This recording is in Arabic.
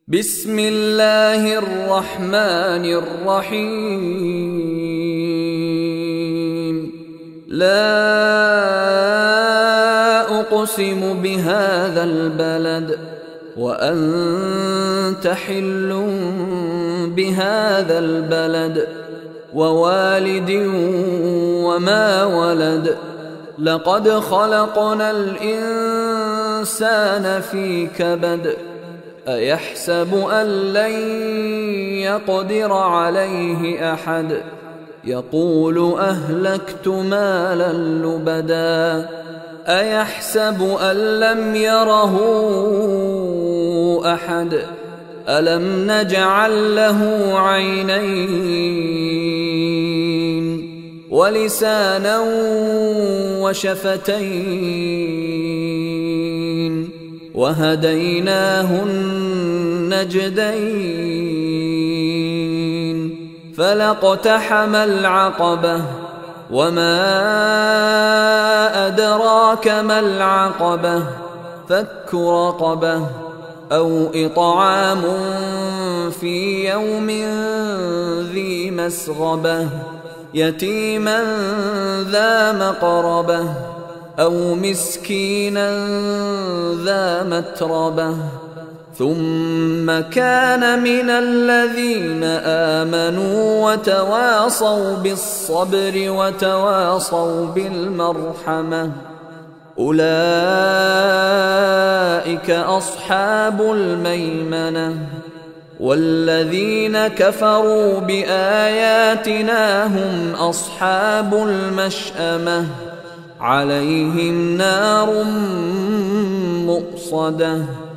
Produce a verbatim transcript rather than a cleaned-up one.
بسم الله الرحمن الرحيم. لا أقسم بهذا البلد وأنت حل بهذا البلد ووالد وما ولد. لقد خلقنا الإنسان في كبد. أيحسب أن لن يقدر عليه أحد. يقول أهلكت مالا لبدا. أيحسب أن لم يره أحد. ألم نجعل له عينين ولسانا وشفتين وهديناه النجدين. فلاقتحم العقبة وما أدراك ما العقبة. فك رقبة أو إطعام في يوم ذي مسغبة يتيما ذا مقربة أو مسكينا ذا متربة. ثم كان من الذين آمنوا وتواصوا بالصبر وتواصوا بالمرحمة. أولئك أصحاب الميمنة. والذين كفروا بآياتنا هم أصحاب المشأمة. عليهم نار مؤصدة.